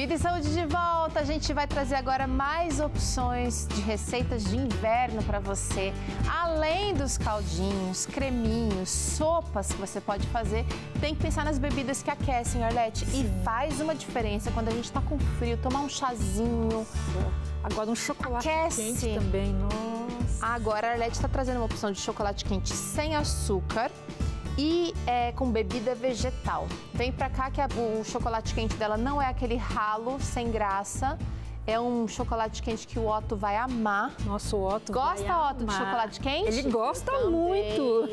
Vida e Saúde de volta. A gente vai trazer agora mais opções de receitas de inverno para você. Além dos caldinhos, creminhos, sopas que você pode fazer, tem que pensar nas bebidas que aquecem, Arlete. E faz uma diferença quando a gente tá com frio, tomar um chazinho. Agora um chocolate aquece. Quente também, nossa. Agora a Arlete está trazendo uma opção de chocolate quente sem açúcar e com bebida vegetal. Vem pra cá que o chocolate quente dela não é aquele ralo sem graça. É um chocolate quente que o Otto vai amar. Nossa, o Otto gosta, vai Otto, de amar. chocolate quente? Ele gosta muito.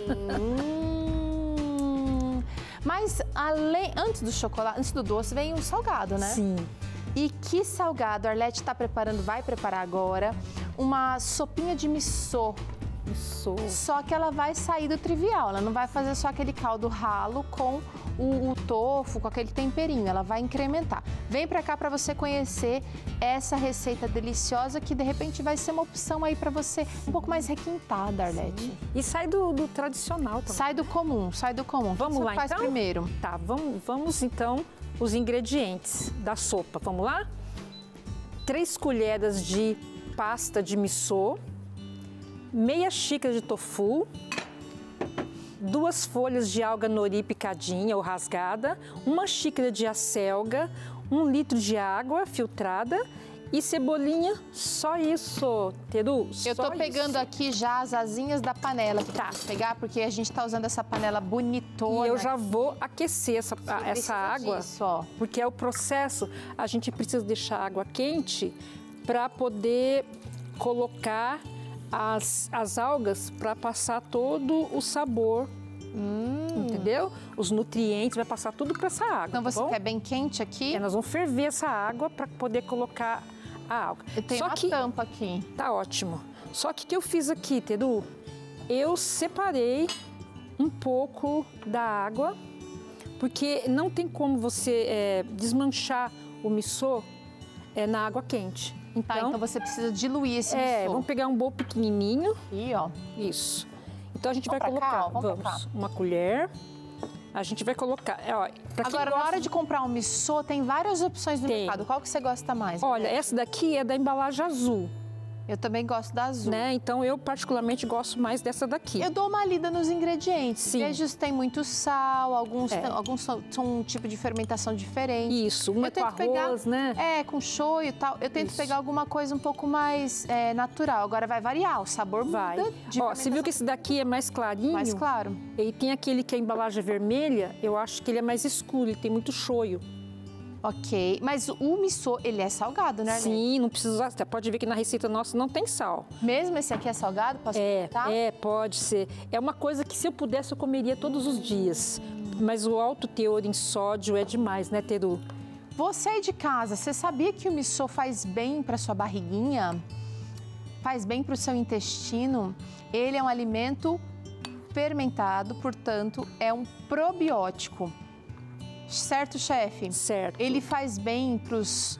Mas antes do chocolate, antes do doce, vem um salgado, né? Sim. E que salgado? A Arlete está preparando, vai preparar agora, uma sopinha de missô. Só que ela vai sair do trivial, ela não vai fazer só aquele caldo ralo com o tofu, com aquele temperinho, ela vai incrementar. Vem pra cá pra você conhecer essa receita deliciosa que de repente vai ser uma opção aí pra você um pouco mais requintada, Arlete. Sim. E sai do tradicional também. Sai do comum, sai do comum. Vamos lá faz então? Primeiro. Tá, vamos então os ingredientes da sopa, vamos lá? 3 colheres de pasta de missô, meia xícara de tofu, 2 folhas de alga nori picadinha ou rasgada, 1 xícara de acelga, 1 litro de água filtrada e cebolinha, só isso, Teru. Eu tô pegando aqui já as asinhas da panela. Tá. Pegar porque a gente tá usando essa panela bonitona. E eu já vou aquecer essa água, disso, ó. porque é o processo, a gente precisa deixar a água quente para poder colocar as algas para passar todo o sabor, entendeu? Os nutrientes, vai passar tudo para essa água. Então você quer bem quente aqui? Nós vamos ferver essa água para poder colocar a alga. Eu tenho uma tampa aqui. Tá ótimo. Só que o que eu fiz aqui, Teru? Eu separei um pouco da água, porque não tem como você desmanchar o missô na água quente. Então você precisa diluir esse missô. Vamos pegar um bowl pequenininho. E ó. Isso. Então a gente vai colocar, uma colher. A gente vai colocar. Agora, na hora de comprar um missô, tem várias opções no mercado. Qual que você gosta mais? Olha, essa daqui é da embalagem azul. Eu também gosto da azul. Né? Então, eu particularmente gosto mais dessa daqui. Eu dou uma lida nos ingredientes. Sim. Vejo se tem muito sal, alguns são um tipo de fermentação diferente. Isso, uma com arroz, né? Com shoyu e tal. Eu tento pegar alguma coisa um pouco mais natural. Agora vai variar, o sabor muda. Você viu que esse daqui é mais clarinho? Mais claro. E tem aquele que é a embalagem vermelha, eu acho que ele é mais escuro, ele tem muito shoyu. Ok, mas o missô, ele é salgado, né, Arlete? Sim, não precisa usar. Você pode ver que na receita nossa não tem sal. Mesmo esse aqui é salgado? Posso experimentar? Pode ser. É uma coisa que se eu pudesse eu comeria todos os dias. Mas o alto teor em sódio é demais, né, Teru? Você aí de casa, você sabia que o missô faz bem para sua barriguinha? Faz bem para o seu intestino? Ele é um alimento fermentado, portanto, é um probiótico. Certo, chefe? Certo. Ele faz bem para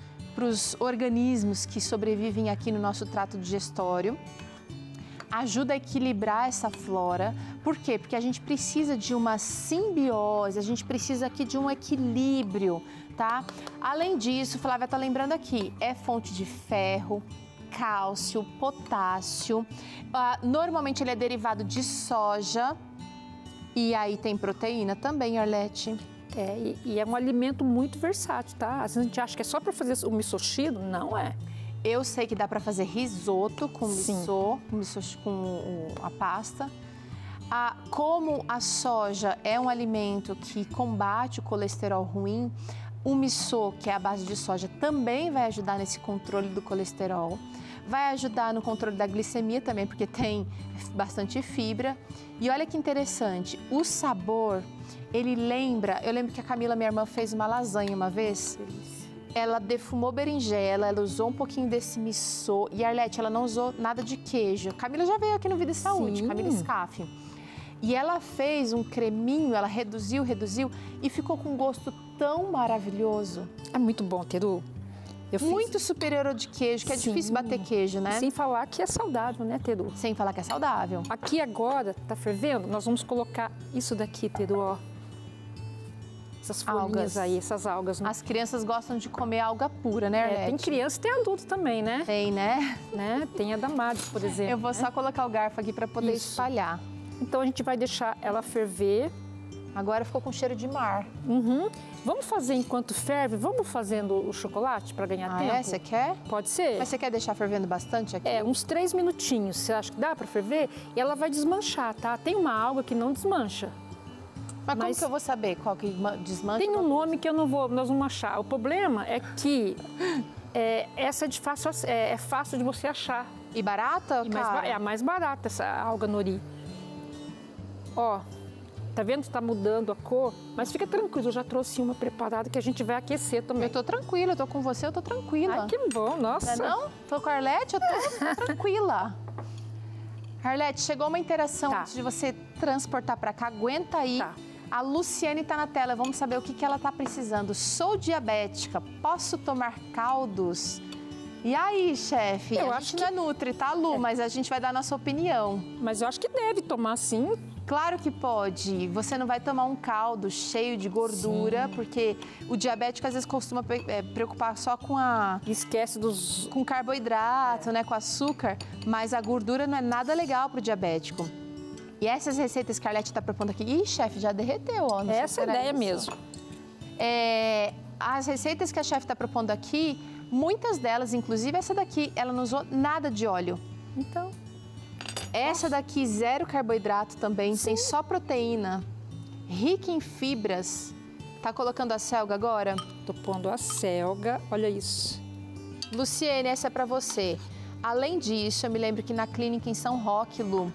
os organismos que sobrevivem aqui no nosso trato digestório. Ajuda a equilibrar essa flora. Por quê? Porque a gente precisa de uma simbiose, a gente precisa aqui de um equilíbrio, tá? Além disso, Flávia tá lembrando aqui, é fonte de ferro, cálcio, potássio. Normalmente ele é derivado de soja. E aí tem proteína também, Arlete. E é um alimento muito versátil, tá? Às vezes a gente acha que é só para fazer o misoshiro, não é. Eu sei que dá para fazer risoto com missô, com a pasta. Como a soja é um alimento que combate o colesterol ruim, o missô, que é a base de soja, também vai ajudar nesse controle do colesterol. Vai ajudar no controle da glicemia também, porque tem bastante fibra. E olha que interessante, o sabor, ele lembra... Eu lembro que a Camila, minha irmã, fez uma lasanha uma vez. Ela defumou berinjela, ela usou um pouquinho desse missô. E a Arlete, ela não usou nada de queijo. A Camila já veio aqui no Vida e Saúde, Camila Scaff. E ela fez um creminho, ela reduziu e ficou com um gosto tão maravilhoso. É muito bom, Teru. Muito superior ao de queijo, que é difícil bater queijo, né? Sem falar que é saudável, né, Teru? Sem falar que é saudável. Aqui agora, tá fervendo? Nós vamos colocar isso daqui, Teru, ó. essas folhinhas aí, essas algas. Né? As crianças gostam de comer alga pura, né, Arlete? Tem criança e tem adulto também, né? Tem, né? Tem a Damares, por exemplo. Eu vou só colocar o garfo aqui para poder espalhar. Então a gente vai deixar ela ferver. Agora ficou com cheiro de mar. Vamos fazer enquanto ferve? Vamos fazendo o chocolate para ganhar tempo? É? Você quer? Pode ser. Mas você quer deixar fervendo bastante aqui? Uns 3 minutinhos. Você acha que dá para ferver? E ela vai desmanchar, tá? Tem uma alga que não desmancha. Mas como que eu vou saber qual que desmancha? Tem um nome que nós vamos achar. O problema é que essa é fácil de você achar. E barata? É a mais barata, essa alga nori. Ó, tá vendo que está mudando a cor? Mas fica tranquilo, eu já trouxe uma preparada que a gente vai aquecer também. Eu tô tranquila, eu tô com você, eu tô tranquila. Ai, que bom, nossa. Não? Tô com a Arlete, eu tô tranquila. Arlete, chegou uma interação antes de você transportar para cá, aguenta aí. Tá. A Luciane tá na tela, vamos saber o que ela tá precisando. Sou diabética, posso tomar caldos? E aí, chefe? A gente não é nutri, tá, Lu? Mas a gente vai dar a nossa opinião. Mas eu acho que deve tomar sim. Claro que pode. Você não vai tomar um caldo cheio de gordura, porque o diabético às vezes costuma preocupar só com Esquece com carboidrato, né, com açúcar, mas a gordura não é nada legal para o diabético. E essas receitas que a Arlete está propondo aqui... Ih, chefe, já derreteu, ó. Essa é a ideia mesmo. As receitas que a chefe está propondo aqui, muitas delas, inclusive essa daqui, ela não usou nada de óleo. Então... Essa daqui, zero carboidrato também, tem só proteína, rica em fibras. Tá colocando a selga agora? Tô pondo a selga, olha isso. Luciene, essa é para você. Além disso, eu me lembro que na clínica em São Roque, Lu,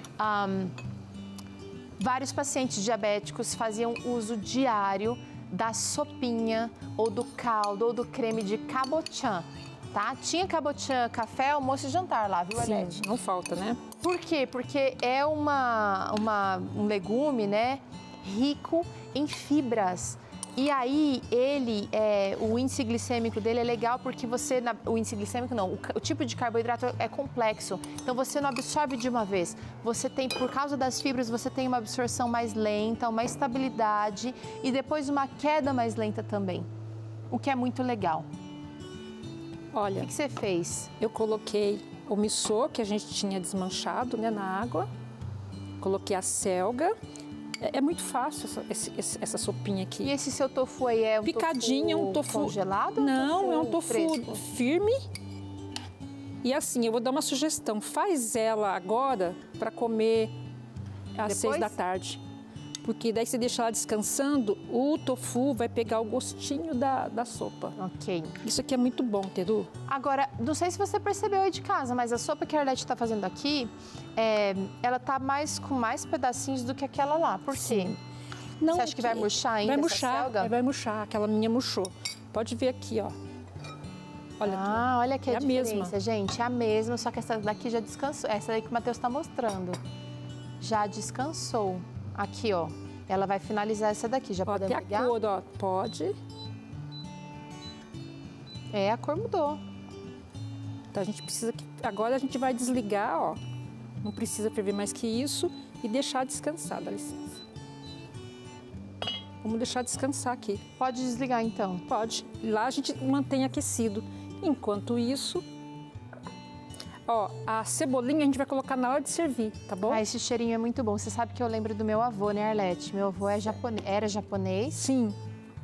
vários pacientes diabéticos faziam uso diário da sopinha, ou do caldo, ou do creme de cabotiã. Tá? Tinha cabotiã, café, almoço e jantar lá, viu, Arlete? Sim, não falta, né? Por quê? Porque é um legume, né, rico em fibras. E aí, o índice glicêmico dele é legal porque o índice glicêmico não, o tipo de carboidrato é complexo. Então, você não absorve de uma vez. Você tem, por causa das fibras, você tem uma absorção mais lenta, uma estabilidade e depois uma queda mais lenta também. O que é muito legal. Olha, o que você fez? Eu coloquei o missô, que a gente tinha desmanchado, né, na água. Coloquei a selga. É muito fácil essa sopinha aqui. E esse seu tofu aí é um picadinho, tofu um tofu congelado? Não, é um tofu fresco? Firme. E assim, eu vou dar uma sugestão. Faz ela agora para comer às 6 da tarde. Porque daí você deixa ela descansando, o tofu vai pegar o gostinho da sopa. Ok. Isso aqui é muito bom, Teru. Agora, não sei se você percebeu aí de casa, mas a sopa que a Arlete está fazendo aqui, ela tá com mais pedacinhos do que aquela lá. Por quê? Não, você acha que vai murchar ainda essa selga? Vai murchar, aquela minha murchou. Pode ver aqui, ó. Olha aqui. Olha aqui a diferença, mesma. Gente, é a mesma, só que essa daqui já descansou. Essa aí que o Matheus está mostrando. Já descansou. Aqui, ó. Ela vai finalizar essa daqui. Já podemos ligar? Até a cor, ó. Pode. A cor mudou. Então, a gente precisa que... Agora a gente vai desligar, ó. Não precisa ferver mais que isso. E deixar descansar, dá licença. Vamos deixar descansar aqui. Pode desligar, então? Pode. Lá a gente mantém aquecido. Enquanto isso... Ó, a cebolinha a gente vai colocar na hora de servir, tá bom? Esse cheirinho é muito bom. Você sabe que eu lembro do meu avô, né, Arlete? Meu avô era japonês. Sim.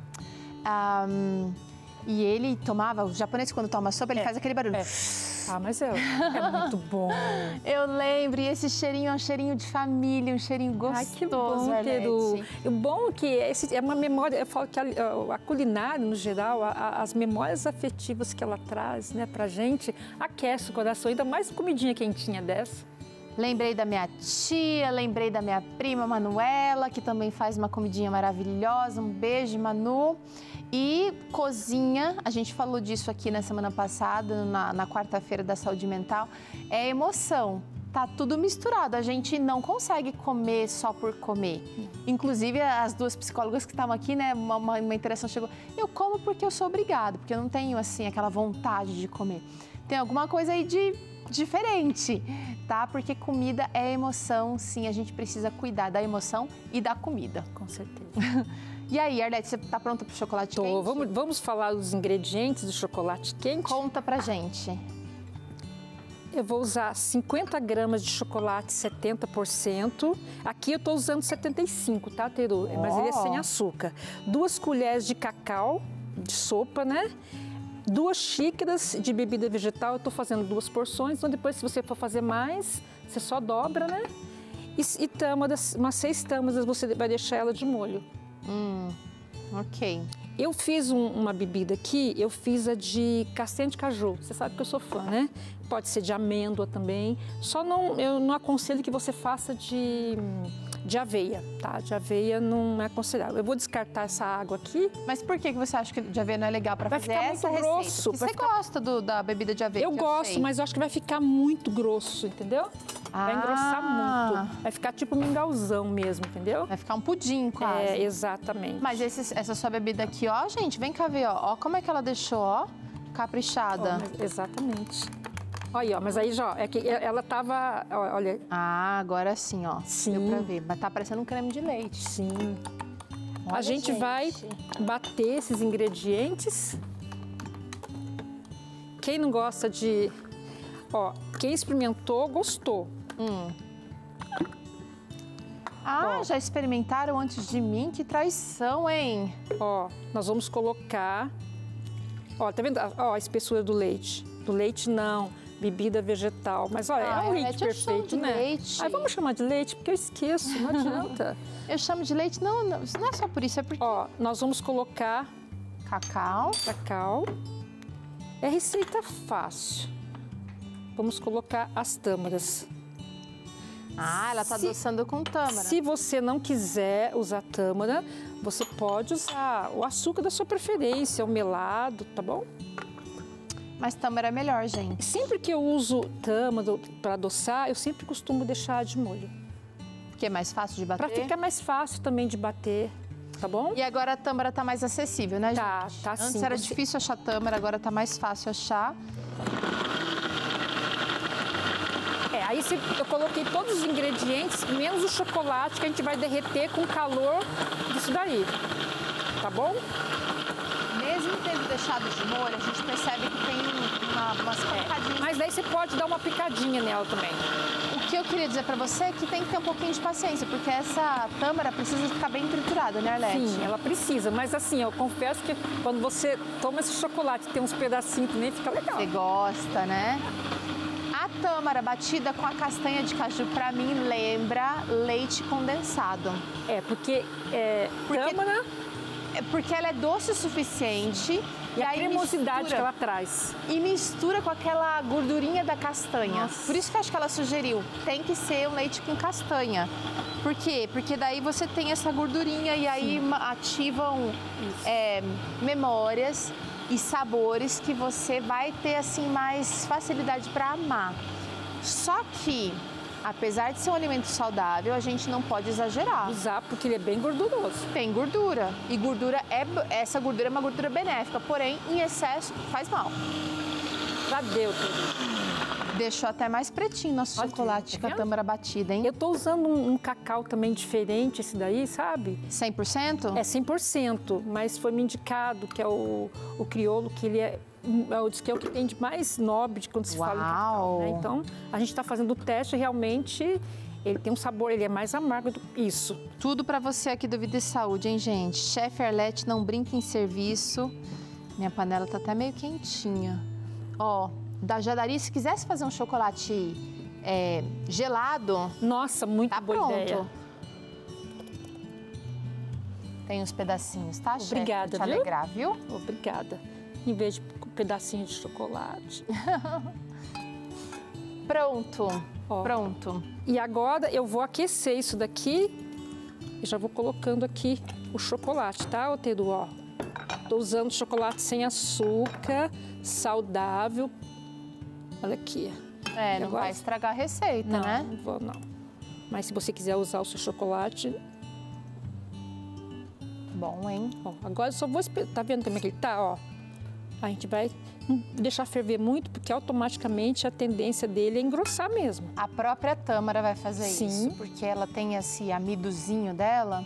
E ele tomava... O japonês, quando toma sopa, ele faz aquele barulho. Mas é muito bom. Eu lembro. E esse cheirinho é um cheirinho de família, um cheirinho gostoso, Ai, que bom, Teru. O bom é que é uma memória... Eu falo que a culinária, no geral, as memórias afetivas que ela traz, né, pra gente, aquece o coração. Ainda mais comidinha quentinha dessa. Lembrei da minha tia, lembrei da minha prima Manuela, que também faz uma comidinha maravilhosa. Um beijo, Manu. E cozinha, a gente falou disso aqui na semana passada, na quarta-feira da saúde mental, é emoção. Tá tudo misturado, a gente não consegue comer só por comer. Inclusive, as duas psicólogas que estavam aqui, né, uma interação chegou, eu como porque eu sou obrigada, porque eu não tenho, assim, aquela vontade de comer. Tem alguma coisa aí de diferente, tá? Porque comida é emoção, sim, a gente precisa cuidar da emoção e da comida. Com certeza. E aí, Arlete, você tá pronta pro chocolate quente? Vamos falar dos ingredientes do chocolate quente? Conta pra gente. Eu vou usar 50 gramas de chocolate 70%. Aqui eu tô usando 75, tá, Teru? Mas ele é sem açúcar. 2 colheres de cacau, de sopa, né? 2 xícaras de bebida vegetal, eu tô fazendo 2 porções. Então, depois, se você for fazer mais, você só dobra, né? E tâmaras, umas 6 tâmaras, você vai deixar ela de molho. Ok. Eu fiz uma bebida aqui, eu fiz a de castanha de caju. Você sabe que eu sou fã, né? Pode ser de amêndoa também. Eu não aconselho que você faça de aveia, tá? De aveia não é aconselhável. Eu vou descartar essa água aqui. Mas por que você acha que de aveia não é legal para fazer essa receita? Grosso. Você gosta da bebida de aveia? Eu gosto, mas eu acho que vai ficar muito grosso, entendeu? Vai engrossar muito. Vai ficar tipo mingauzão mesmo, entendeu? Vai ficar um pudim quase. É, exatamente. Mas essa sua bebida aqui, ó, gente, vem cá ver, ó como é que ela deixou, ó, caprichada. Exatamente. Olha, ó, mas aí já, é que ela tava, olha. Agora sim, ó. Sim. Deu pra ver. Tá parecendo um creme de leite. Sim. Olha, a gente vai bater esses ingredientes. Quem não gosta de... Ó, quem experimentou, gostou. Já experimentaram antes de mim? Que traição, hein? Ó, nós vamos colocar... Ó, tá vendo? Ó, a espessura do leite. Do leite, não. Bebida vegetal. Mas, olha, é um leite perfeito, né? Leite. Aí vamos chamar de leite, porque eu esqueço, não adianta. Eu chamo de leite, não é só por isso, é porque... Ó, nós vamos colocar... Cacau. É receita fácil. Vamos colocar as tâmaras. Ela tá adoçando com tâmara. Se você não quiser usar tâmara, você pode usar o açúcar da sua preferência, o melado, tá bom? Mas tâmara é melhor, gente. Sempre que eu uso tâmara para adoçar, eu sempre costumo deixar de molho. Que é mais fácil de bater? Para ficar mais fácil também de bater, tá bom? E agora a tâmara tá mais acessível, né, gente? Tá sim. Antes era difícil achar tâmara, agora tá mais fácil achar. Aí eu coloquei todos os ingredientes, menos o chocolate, que a gente vai derreter com o calor disso daí, tá bom? Mesmo tendo deixado de molho, a gente percebe que tem umas picadinhas. Mas daí você pode dar uma picadinha nela também. O que eu queria dizer pra você é que tem que ter um pouquinho de paciência, porque essa tâmara precisa ficar bem triturada, né, Arlete? Sim, ela precisa, mas assim, eu confesso que quando você toma esse chocolate, tem uns pedacinhos também, fica legal. Você gosta, né? A tâmara batida com a castanha de caju, pra mim, lembra leite condensado. Porque tâmara... Porque ela é doce o suficiente. E a cremosidade que ela traz. E mistura com aquela gordurinha da castanha. Nossa. Por isso que eu acho que ela sugeriu, tem que ser um leite com castanha. Por quê? Porque daí você tem essa gordurinha e aí ativam memórias e sabores que você vai ter assim mais facilidade para amar. Só que, apesar de ser um alimento saudável, a gente não pode exagerar. Usar porque ele é bem gorduroso. Tem gordura. E essa gordura é uma gordura benéfica, porém, em excesso, faz mal. Já deu tudo. Deixou até mais pretinho nosso chocolate com a tâmara batida, hein? Eu tô usando um cacau também diferente, esse daí, sabe? 100%? É 100%, mas foi me indicado que é o crioulo, que ele diz que é o que tem de mais nobre quando se fala em cacau, né? Então, a gente está fazendo o teste, realmente ele tem um sabor, ele é mais amargo do que isso. Tudo para você aqui do Vida e Saúde, hein, gente? Chefe Arlete, não brinca em serviço. Minha panela tá até meio quentinha. Ó, da Jadaria, se quisesse fazer um chocolate gelado... Nossa, muito boa ideia. Tem uns pedacinhos, tá, chefe? Obrigada, pra te alegrar, viu? Obrigada. Em vez de um pedacinho de chocolate. Pronto, ó. Pronto. E agora eu vou aquecer isso daqui e já vou colocando aqui o chocolate, tá, Teru? Ó, tô usando chocolate sem açúcar, saudável. Olha aqui. Não vai estragar a receita, não, né? Não vou, não. Mas se você quiser usar o seu chocolate... Bom, hein? Ó, agora eu só vou esperar. Tá vendo como é que ele tá, ó? A gente vai deixar ferver muito, porque automaticamente a tendência dele é engrossar mesmo. A própria tâmara vai fazer isso, porque ela tem esse amidozinho dela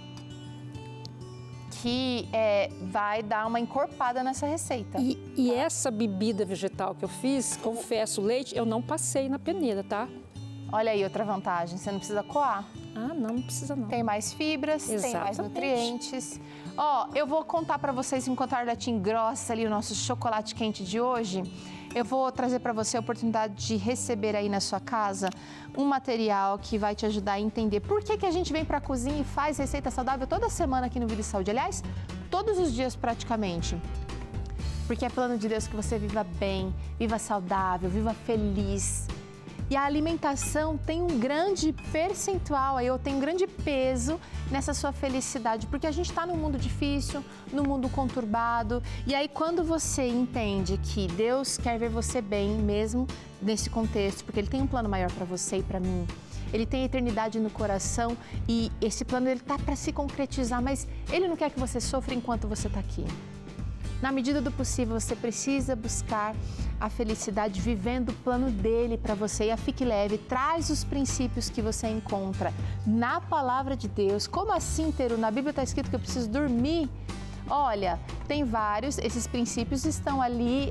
que vai dar uma encorpada nessa receita. E essa bebida vegetal que eu fiz, confesso, o leite, eu não passei na peneira, tá? Olha aí outra vantagem, você não precisa coar. Ah, não precisa não. Tem mais fibras, tem mais nutrientes. Ó, eu vou contar para vocês, enquanto a Arlete engrossa ali o nosso chocolate quente de hoje, eu vou trazer para você a oportunidade de receber aí na sua casa um material que vai te ajudar a entender por que a gente vem para a cozinha e faz receita saudável toda semana aqui no Vida e Saúde. Aliás, todos os dias praticamente. Porque é plano de Deus que você viva bem, viva saudável, viva feliz. E a alimentação tem um grande percentual, aí, tem um grande peso nessa sua felicidade, porque a gente está num mundo difícil, num mundo conturbado, e aí quando você entende que Deus quer ver você bem mesmo nesse contexto, porque Ele tem um plano maior para você e para mim, Ele tem a eternidade no coração e esse plano Ele tá para se concretizar, mas Ele não quer que você sofra enquanto você está aqui. Na medida do possível, você precisa buscar a felicidade vivendo o plano dele para você. E a Fique Leve traz os princípios que você encontra na Palavra de Deus. Como assim, Teru? Na Bíblia está escrito que eu preciso dormir? Olha, tem vários. Esses princípios estão ali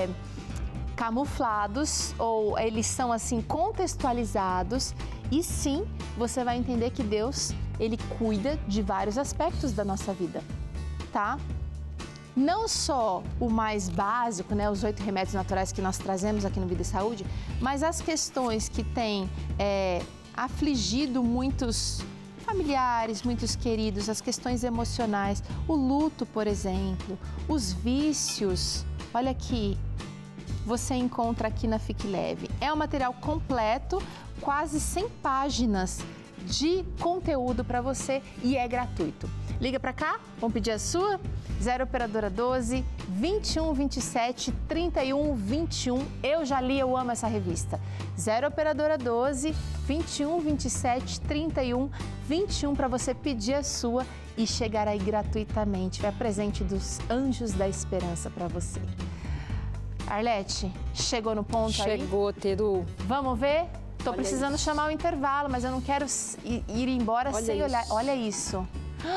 camuflados ou eles são assim contextualizados. E sim, você vai entender que Deus, Ele cuida de vários aspectos da nossa vida, tá? Não só o mais básico, né, os 8 remédios naturais que nós trazemos aqui no Vida e Saúde, mas as questões que têm afligido muitos familiares, muitos queridos, as questões emocionais, o luto, por exemplo, os vícios. Olha aqui, você encontra aqui na Fique Leve. É um material completo, quase 100 páginas de conteúdo para você e é gratuito. Liga para cá, vamos pedir a sua? 0 Operadora 12 21 27 31 21. Eu já li, eu amo essa revista. 0 Operadora 12 21 27 31 21 para você pedir a sua e chegar aí gratuitamente. Vai presente dos Anjos da Esperança para você. Arlete, chegou no ponto aí? Chegou, Teru. Vamos ver? Tô precisando chamar o intervalo, mas eu não quero ir embora sem olhar. Olha isso.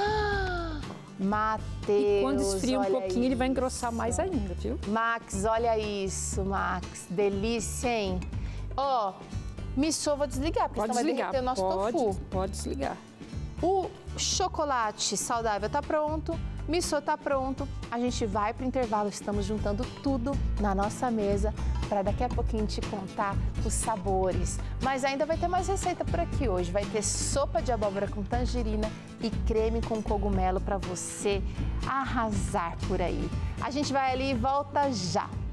Mateus, e quando esfria um pouquinho, isso. Ele vai engrossar mais ainda, viu? Max, olha isso, Max. Delícia, hein? Ó, missô, vou desligar, porque senão vai derreter o nosso tofu. Pode desligar. O chocolate saudável tá pronto, missô tá pronto. A gente vai pro intervalo, estamos juntando tudo na nossa mesa para daqui a pouquinho te contar os sabores. Mas ainda vai ter mais receita por aqui hoje. Vai ter sopa de abóbora com tangerina e creme com cogumelo para você arrasar por aí. A gente vai ali e volta já.